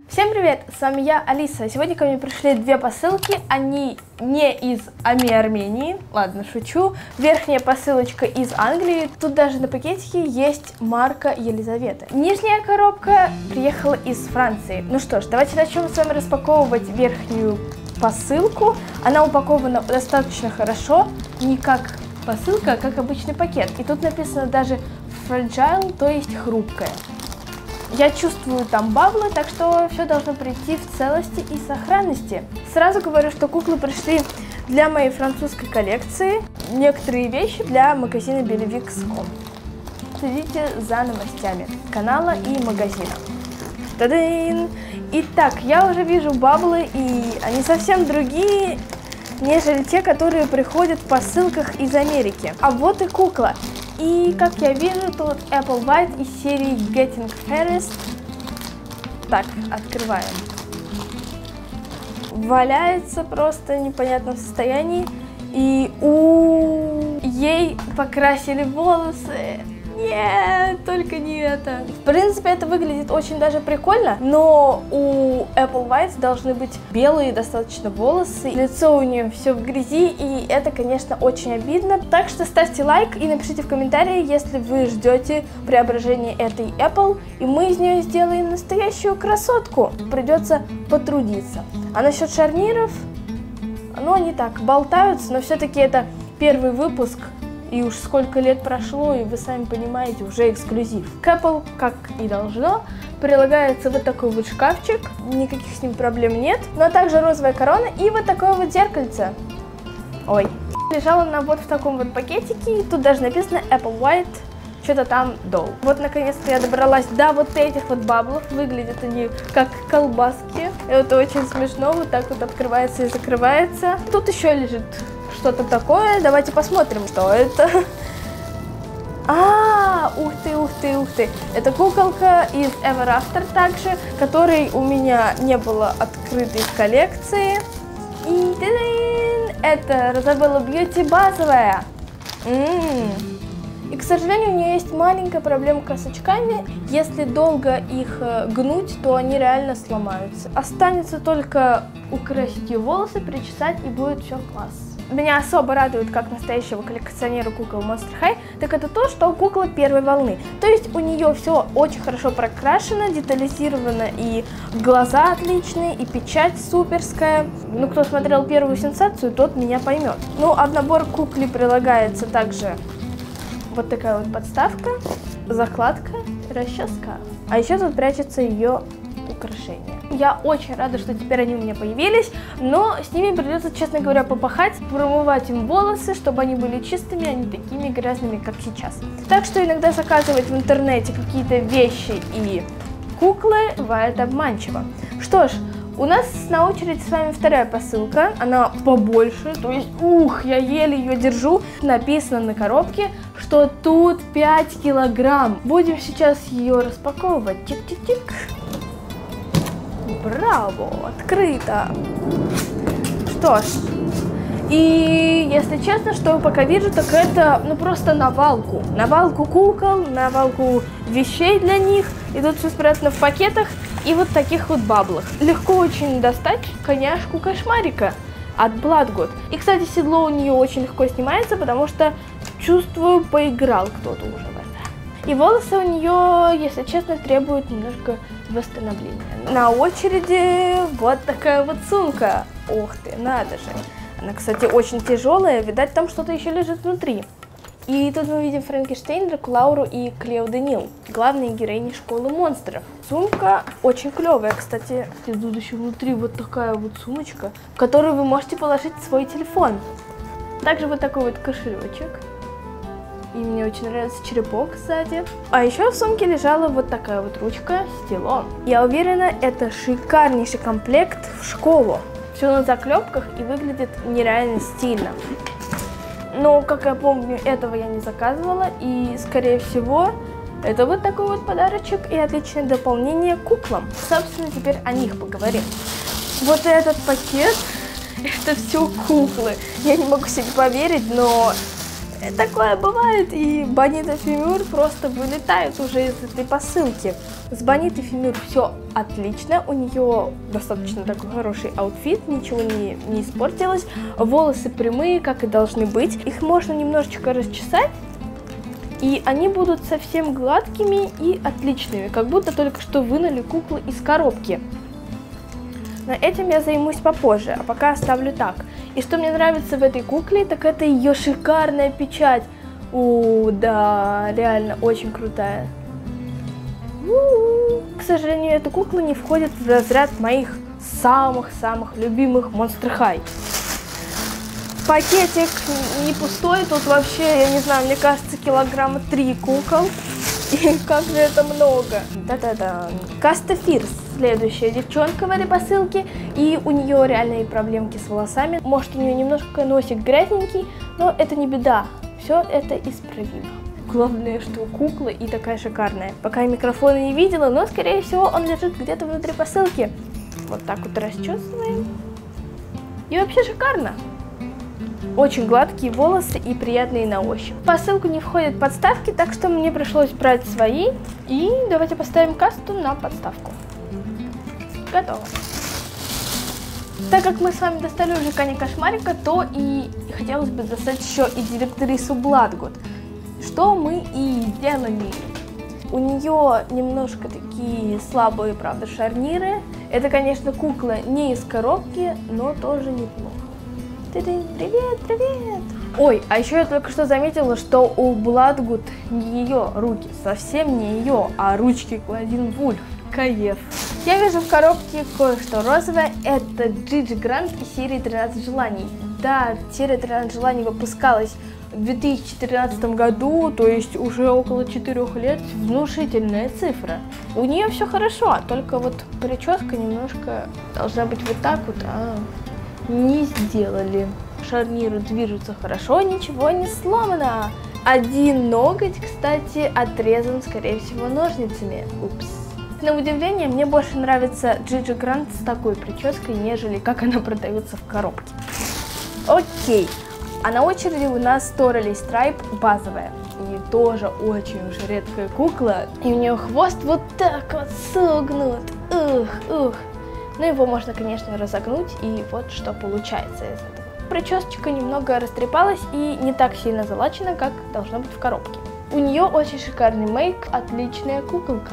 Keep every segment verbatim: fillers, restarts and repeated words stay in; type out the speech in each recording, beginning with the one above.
Всем привет, с вами я, Алиса. Сегодня ко мне пришли две посылки, они не из Ами Армении, ладно, шучу. Верхняя посылочка из Англии, тут даже на пакетике есть марка Елизавета. Нижняя коробка приехала из Франции. Ну что ж, давайте начнем с вами распаковывать верхнюю посылку. Она упакована достаточно хорошо, не как посылка, а как обычный пакет. И тут написано даже fragile, то есть хрупкая. Я чувствую там баблы, так что все должно прийти в целости и сохранности. Сразу говорю, что куклы пришли для моей французской коллекции. Некоторые вещи для магазина белевикс точка ком. Следите за новостями канала и магазина. Та-дын! Итак, я уже вижу баблы, и они совсем другие, нежели те, которые приходят в посылках из Америки. А вот и кукла. И, как я вижу, тут Apple White из серии Getting Fairest. Так, открываем. Валяется просто в непонятном состоянии. И у ей покрасили волосы. Нет, только не это. В принципе, это выглядит очень даже прикольно, но у Apple White должны быть белые достаточно волосы. Лицо у нее все в грязи, и это, конечно, очень обидно. Так что ставьте лайк и напишите в комментарии, если вы ждете преображения этой Apple, и мы из нее сделаем настоящую красотку. Придется потрудиться. А насчет шарниров, ну, они так болтаются, но все-таки это первый выпуск. И уж сколько лет прошло, и вы сами понимаете, уже эксклюзив. К Apple, как и должно, прилагается вот такой вот шкафчик, никаких с ним проблем нет, но также розовая корона и вот такое вот зеркальце. Ой. Лежала она вот в таком вот пакетике, и тут даже написано Apple White, что-то там doll. Вот наконец-то я добралась до вот этих вот баблов, выглядят они как колбаски, и это очень смешно, вот так вот открывается и закрывается. Тут еще лежит что-то такое, давайте посмотрим, что это. А, ух ты, ух ты, ух ты. Это куколка из Ever After также, которой у меня не было открытой в коллекции. И та-дын! Это Rosabella Beauty базовая. М-м-м. И, к сожалению, у нее есть маленькая проблемка с очками. Если долго их гнуть, то они реально сломаются. Останется только украсить ее волосы, причесать, и будет все класс. Меня особо радует, как настоящего коллекционера кукол Monster High, так это то, что кукла первой волны. То есть у нее все очень хорошо прокрашено, детализировано, и глаза отличные, и печать суперская. Ну, кто смотрел первую сенсацию, тот меня поймет. Ну, а в набор к кукле прилагается также вот такая вот подставка, закладка, расческа. А еще тут прячется ее украшение. Я очень рада, что теперь они у меня появились, но с ними придется, честно говоря, попахать, промывать им волосы, чтобы они были чистыми, а не такими грязными, как сейчас. Так что иногда заказывать в интернете какие-то вещи и куклы бывает обманчиво. Что ж, у нас на очереди с вами вторая посылка, она побольше, то есть, ух, я еле ее держу. Написано на коробке, что тут пять килограмм. Будем сейчас ее распаковывать. Тик-тик-тик. Браво, открыто. Что ж, и если честно, что я пока вижу, так это, ну, просто навалку. Навалку кукол, навалку вещей для них. И тут все спрятано в пакетах и вот таких вот баблах. Легко очень достать коняшку кошмарика от Bloodgood. И, кстати, седло у нее очень легко снимается, потому что, чувствую, поиграл кто-то уже в это. И волосы у нее, если честно, требуют немножко восстановления. На очереди вот такая вот сумка. Ух ты, надо же. Она, кстати, очень тяжелая, видать, там что-то еще лежит внутри. И тут мы видим Франкенштейна, Клауру и Клео Денил, главные героини школы монстров. Сумка очень клевая, кстати. И тут еще внутри вот такая вот сумочка, в которую вы можете положить свой телефон. Также вот такой вот кошелечек. И мне очень нравится черепок сзади. А еще в сумке лежала вот такая вот ручка, стило. Я уверена, это шикарнейший комплект в школу. Все на заклепках и выглядит нереально стильно. Но, как я помню, этого я не заказывала. И, скорее всего, это вот такой вот подарочек и отличное дополнение к куклам. Собственно, теперь о них поговорим. Вот этот пакет, это все куклы. Я не могу себе поверить, но Такое бывает, и Бонит и Фемюр просто вылетают уже из этой посылки. С Бонит и Фемюр все отлично, у нее достаточно такой хороший аутфит, ничего не, не испортилось, волосы прямые, как и должны быть, их можно немножечко расчесать, и они будут совсем гладкими и отличными, как будто только что вынули куклу из коробки. Но этим я займусь попозже, а пока оставлю так. И что мне нравится в этой кукле, так это ее шикарная печать. У, да, реально очень крутая. У-у-у. К сожалению, эта кукла не входит в разряд моих самых-самых любимых Monster High. Пакетик не пустой, тут вообще, я не знаю, мне кажется, килограмма три кукол. И как же это много. Да-да-да. Каста Фирс. Следующая девчонка в этой посылке, и у нее реальные проблемки с волосами. Может, у нее немножко носик грязненький, но это не беда. Все это исправимо. Главное, что кукла и такая шикарная. Пока я микрофона не видела, но, скорее всего, он лежит где-то внутри посылки. Вот так вот расчесываем. И вообще шикарно. Очень гладкие волосы и приятные на ощупь. В посылку не входят подставки, так что мне пришлось брать свои. И давайте поставим касту на подставку. Готово. Так как мы с вами достали уже Коня Кошмарика, то и хотелось бы достать еще и директрису Bloodgood, что мы и сделали. У нее немножко такие слабые, правда, шарниры. Это, конечно, кукла не из коробки, но тоже неплохо. Привет, привет! Ой, а еще я только что заметила, что у Bloodgood не ее руки, совсем не ее, а ручки Клодин Вульф. Кайф. Я вижу в коробке кое-что розовое. Это Джиджи Грант из серии тринадцать желаний. Да, серия тринадцать желаний выпускалась в две тысячи тринадцатом году, то есть уже около четырёх лет. Внушительная цифра. У нее все хорошо, только вот прическа немножко должна быть вот так вот, а не сделали. Шарниры движутся хорошо, ничего не сломано. Один ноготь, кстати, отрезан, скорее всего, ножницами. Упс. На удивление, мне больше нравится Джиджи Грант с такой прической, нежели как она продается в коробке. Окей. А на очереди у нас Торали Страйп базовая. И тоже очень уж редкая кукла. И у нее хвост вот так вот согнут. Ух, ух. Но его можно, конечно, разогнуть, и вот что получается из этого. Причесочка немного растрепалась и не так сильно залачена, как должно быть в коробке. У нее очень шикарный мейк, отличная куколка.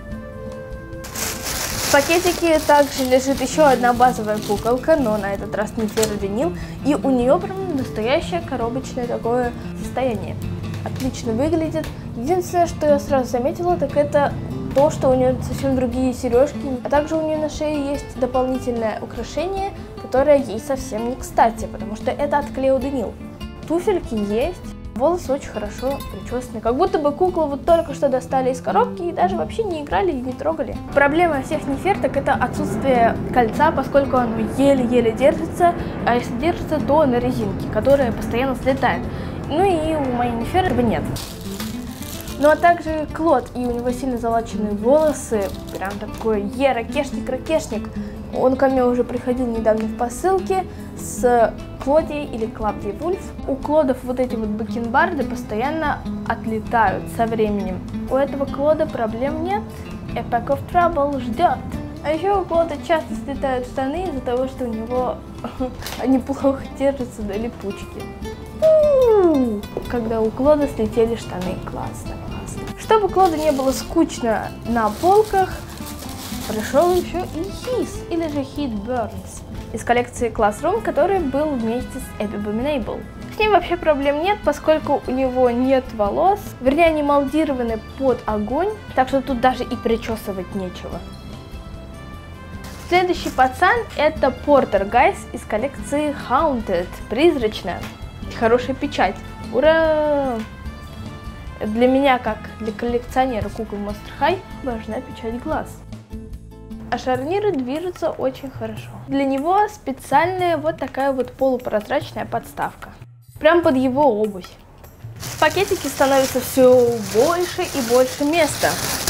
В пакетике также лежит еще одна базовая куколка, но на этот раз не ферровинил, и у нее прям настоящее коробочное такое состояние. Отлично выглядит. Единственное, что я сразу заметила, так это то, что у нее совсем другие сережки, а также у нее на шее есть дополнительное украшение, которое ей совсем не кстати, потому что это от Клео Денил. Туфельки есть. Волосы очень хорошо причесаны, как будто бы куклу вот только что достали из коробки и даже вообще не играли и не трогали. Проблема всех нефер так это отсутствие кольца, поскольку оно еле-еле держится, а если держится, то на резинке, которая постоянно слетает. Ну и у моей нефер этого нет. Ну а также Клод, и у него сильно залаченные волосы, прям такой е-ракешник-ракешник. Он ко мне уже приходил недавно в посылке с Клодией или Клавдией Вульф. У Клодов вот эти вот бакенбарды постоянно отлетают со временем. У этого Клода проблем нет, A Pack of Trouble ждет. А еще у Клода часто слетают штаны из-за того, что у него они плохо держатся до липучки. Когда у Клода слетели штаны, классно, классно. Чтобы Клоду не было скучно на полках, пришел еще и Хис, или же Hit Burns, из коллекции Classroom, который был вместе с Abby Abominable. С ним вообще проблем нет, поскольку у него нет волос, вернее они молдированы под огонь, так что тут даже и причесывать нечего. Следующий пацан это Portergeist из коллекции Haunted, призрачная. Хорошая печать. Ура! Для меня, как для коллекционера кукол Monster High, важна печать глаз. А шарниры движутся очень хорошо. Для него специальная вот такая вот полупрозрачная подставка. Прям под его обувь. В пакетике становится все больше и больше места.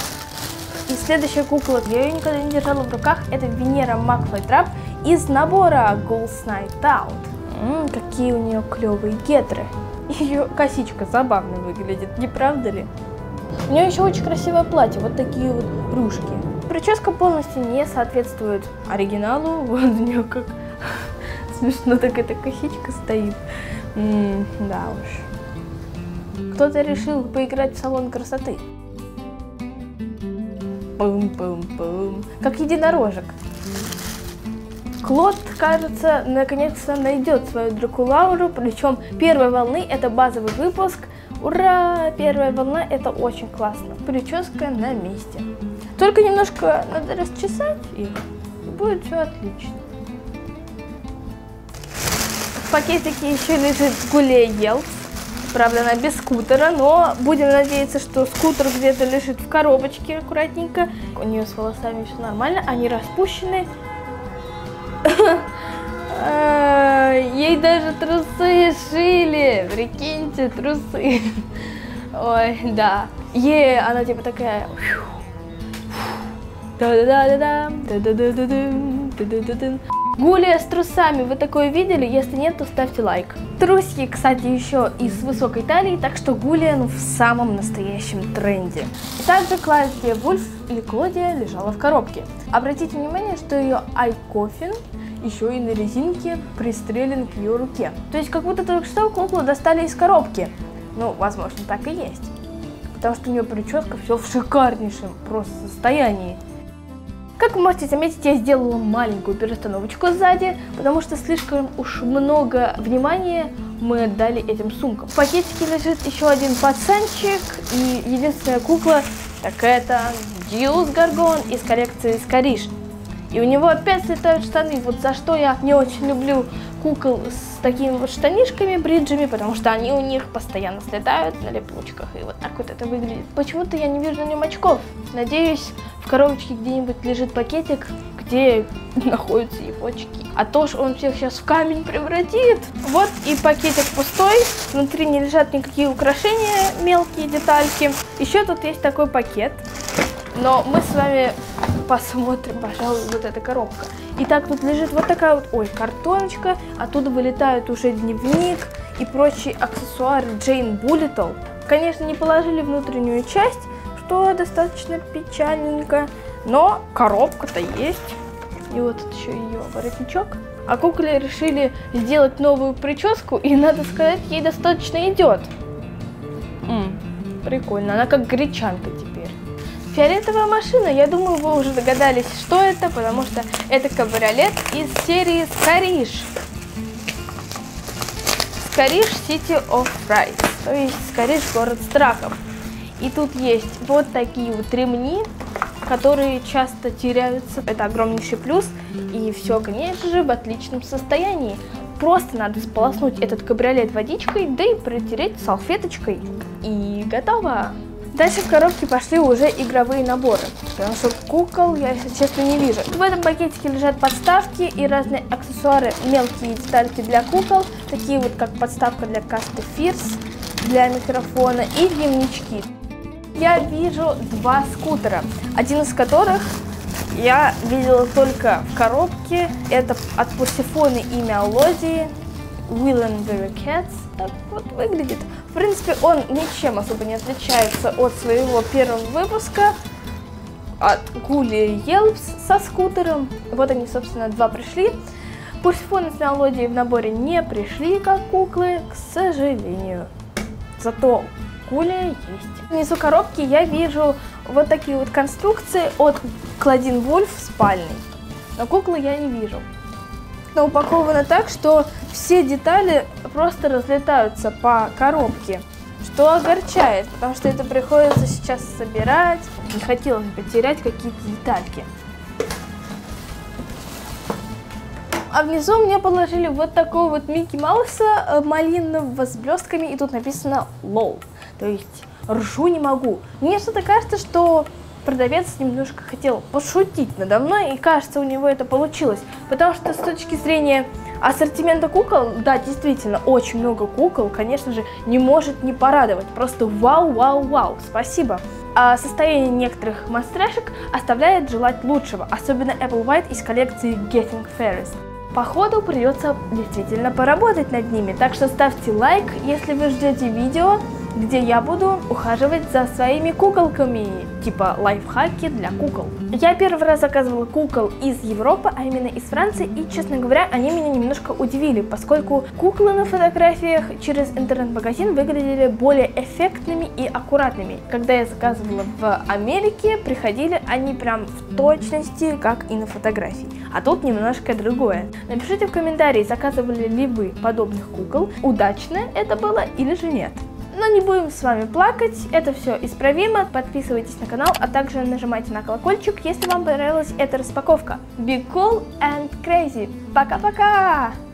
И следующая кукла, я ее никогда не держала в руках, это Венера Макфлайтрап из набора Ghouls Night Out. М-м, какие у нее клевые гетры. Ее косичка забавно выглядит, не правда ли? У нее еще очень красивое платье, вот такие вот рюшки. Прическа полностью не соответствует оригиналу, вот у нее как смешно так эта косичка стоит. М-м, да уж. Кто-то решил поиграть в салон красоты. Пум-пум-пум. Как единорожек. Клод, кажется, наконец-то найдет свою Дракулауру, причем первой волны это базовый выпуск. Ура! Первая волна, это очень классно. Прическа на месте. Только немножко надо расчесать их, и будет все отлично. В пакетике еще лежит Гулия Елпс. Правда, она без скутера, но будем надеяться, что скутер где-то лежит в коробочке аккуратненько. У нее с волосами все нормально, они распущены. Ей даже трусы шили, прикиньте, трусы. Ой, да. Ей, она типа такая. Гулия с трусами, вы такое видели? Если нет, то ставьте лайк. Трусики, кстати, еще из высокой талии, так что Гулия ну, в самом настоящем тренде. И также Клаудия Вульф или Клодия лежала в коробке. Обратите внимание, что ее айкоффин еще и на резинке пристрелен к ее руке. То есть как будто только что куклу достали из коробки. Ну, возможно, так и есть. Потому что у нее прическа все в шикарнейшем просто состоянии. Как вы можете заметить, я сделала маленькую перестановочку сзади, потому что слишком уж много внимания мы отдали этим сумкам. В пакетике лежит еще один пацанчик, и единственная кукла, так это Дьюс Гаргон из коллекции Скариш. И у него опять слетают штаны, вот за что я не очень люблю кукол с такими вот штанишками, бриджами, потому что они у них постоянно слетают на липучках, и вот так вот это выглядит. Почему-то я не вижу на нем очков. Надеюсь, в коробочке где-нибудь лежит пакетик, где находятся его очки. А то ж он всех сейчас в камень превратит. Вот и пакетик пустой, внутри не лежат никакие украшения, мелкие детальки. Еще тут есть такой пакет, но мы с вами посмотрим, пожалуй, вот эта коробка. Итак, тут лежит вот такая вот, ой, картоночка, оттуда вылетает уже дневник и прочие аксессуары Джейн Буллитл. Конечно, не положили внутреннюю часть, что достаточно печальненько, но коробка-то есть. И вот тут еще ее воротничок. А кукле решили сделать новую прическу, и, надо сказать, ей достаточно идет. М-м, прикольно, она как гречанка теперь. Фиолетовая машина, я думаю, вы уже догадались, что это, потому что это кабриолет из серии Скариш. Скариш City of Fright, то есть Скариш город страхов. И тут есть вот такие вот ремни, которые часто теряются. Это огромнейший плюс. И все, конечно же, в отличном состоянии. Просто надо сполоснуть этот кабриолет водичкой, да и протереть салфеточкой. И готово! Дальше в коробке пошли уже игровые наборы, потому что кукол я, если честно, не вижу. В этом пакетике лежат подставки и разные аксессуары, мелкие детальки для кукол, такие вот как подставка для касты Фирс, для микрофона и дневнички. Я вижу два скутера, один из которых я видела только в коробке. Это от Персефоны и Меолодии, Will and Very Cats. Так вот выглядит. В принципе, он ничем особо не отличается от своего первого выпуска, от Гулии Елпс со скутером. Вот они, собственно, два пришли. Персефоны с Меолодией в наборе не пришли как куклы, к сожалению. Зато Гулия есть. Внизу коробки я вижу вот такие вот конструкции от Клодин Вульф спальной. Но куклы я не вижу. Но упаковано так, что все детали просто разлетаются по коробке, что огорчает, потому что это приходится сейчас собирать. Не хотелось бы терять какие-то детальки. А внизу мне положили вот такого вот Микки Мауса малинового с блестками, и тут написано лол, то есть ржу не могу. Мне что-то кажется, что продавец немножко хотел пошутить надо мной, и кажется, у него это получилось. Потому что с точки зрения ассортимента кукол, да, действительно, очень много кукол, конечно же, не может не порадовать. Просто вау-вау-вау, спасибо. А состояние некоторых монстряшек оставляет желать лучшего, особенно Apple White из коллекции Getting Fairies. Походу придется действительно поработать над ними, так что ставьте лайк, если вы ждете видео, где я буду ухаживать за своими куколками, типа лайфхаки для кукол. Я первый раз заказывала кукол из Европы, а именно из Франции, и, честно говоря, они меня немножко удивили, поскольку куклы на фотографиях через интернет-магазин выглядели более эффектными и аккуратными. Когда я заказывала в Америке, приходили они прям в точности, как и на фотографии. А тут немножко другое. Напишите в комментарии, заказывали ли вы подобных кукол, удачно это было или же нет. Но не будем с вами плакать, это все исправимо. Подписывайтесь на канал, а также нажимайте на колокольчик, если вам понравилась эта распаковка. Be cool and crazy. Пока-пока!